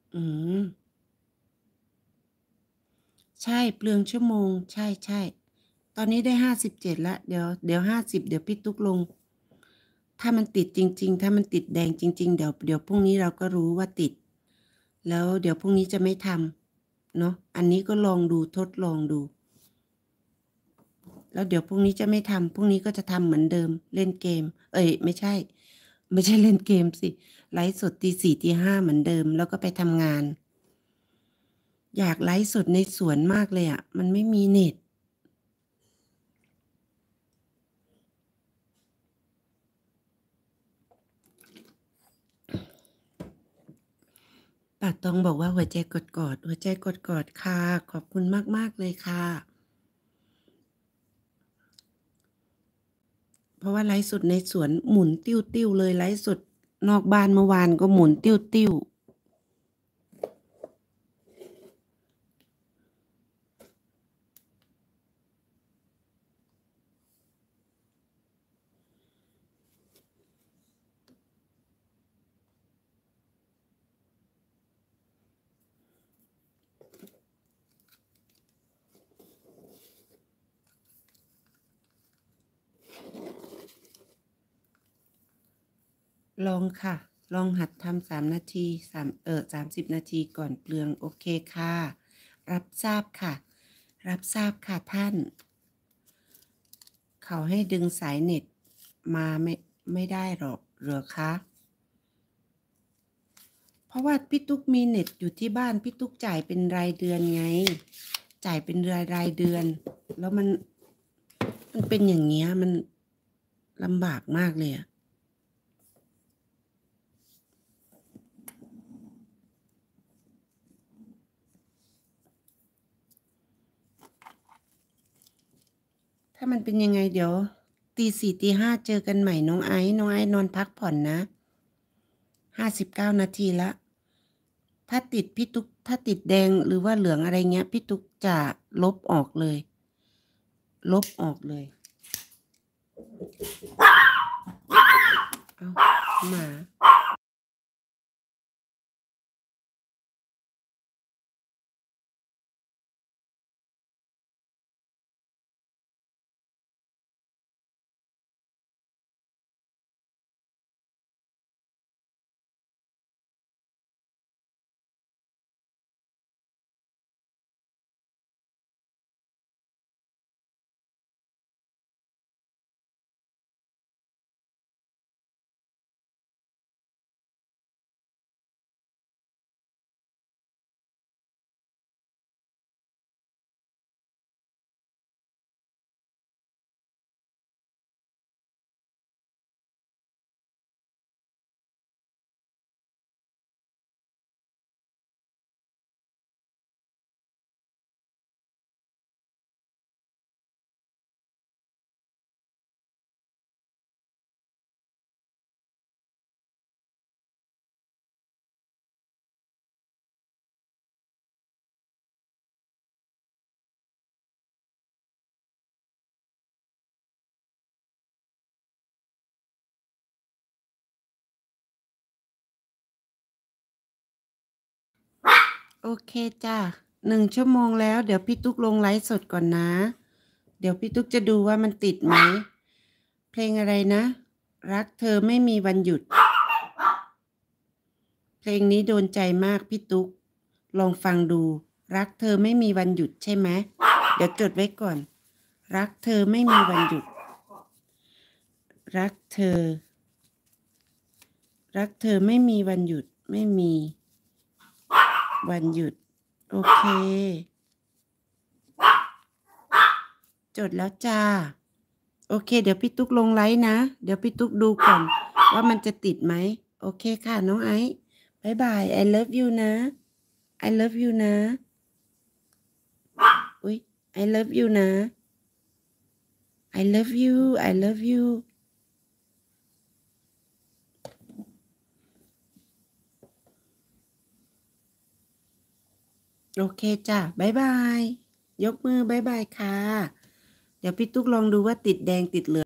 อืมใช่เปลืองชั่วโมงใช่ๆตอนนี้ได้57แล้วเดี๋ยว50เดี๋ยวพี่ตุ๊กลงถ้ามันติดจริงๆถ้ามันติดแดงจริงๆเดี๋ยวพรุ่งนี้เราก็รู้ว่าติดแล้วเดี๋ยวพรุ่งนี้จะไม่ทำเนาะอันนี้ก็ลองดูทดลองดูแล้วเดี๋ยวพรุ่งนี้จะไม่ทำพรุ่งนี้ก็จะทำเหมือนเดิมเล่นเกมเอ้ยไม่ใช่เล่นเกมสิไลฟ์สดตี4ตี5เหมือนเดิมแล้วก็ไปทำงานอยากไลฟ์สดในสวนมากเลยอะมันไม่มีเน็ต ป่าตองบอกว่าหัวใจกดกอดหัวใจกดกอดค่ะขอบคุณมากๆเลยค่ะเพราะว่าไลฟ์สดในสวนหมุนติ้วๆเลยไลฟ์สดนอกบ้านเมื่อวานก็หมุนติ้วๆลองค่ะลองหัดทำ3นาที30นาทีก่อนเปลืองโอเคค่ะรับทราบค่ะรับทราบค่ะท่านเขาให้ดึงสายเน็ตมาไม่ได้หรอกเหรอคะเพราะว่าพี่ตุ๊กมีเน็ตอยู่ที่บ้านพี่ตุ๊กจ่ายเป็นรายเดือนไงจ่ายเป็นรายเดือนแล้วมันเป็นอย่างเงี้ยมันลำบากมากเลยอะถ้ามันเป็นยังไงเดี๋ยวตี4ตี5เจอกันใหม่น้องไอซ์นอนพักผ่อนนะ59นาทีละถ้าติดพี่ตุ๊กถ้าติดแดงหรือว่าเหลืองอะไรเงี้ยพี่ตุ๊กจะลบออกเลยลบออกเลยเอาหมาโอเคจ้ะ1 ชั่วโมงแล้วเดี๋ยวพี่ตุ๊กลงไลฟ์สดก่อนนะเดี๋ยวพี่ตุ๊กจะดูว่ามันติดไหมเพลงอะไรนะรักเธอไม่มีวันหยุด เพลงนี้โดนใจมากพี่ตุ๊กลองฟังดูรักเธอไม่มีวันหยุดใช่ไหมเดี๋ยวจดไว้ก่อนรักเธอไม่มีวันหยุดรักเธอรักเธอไม่มีวันหยุดไม่มีวันหยุดโอเคจดแล้วจ้าโอเคเดี๋ยวพี่ตุ๊กลงไลฟ์นะเดี๋ยวพี่ตุ๊กดูก่อนว่ามันจะติดไหมโอเคค่ะน้องไอซ์บ๊ายบาย I love you นะ I love you นะอุ๊ย I love you นะ I love you I love you โอเคจ้ะบ๊ายบายยกมือบ๊ายบายค่ะเดี๋ยวพี่ตุ๊กลองดูว่าติดแดงติดเหลือง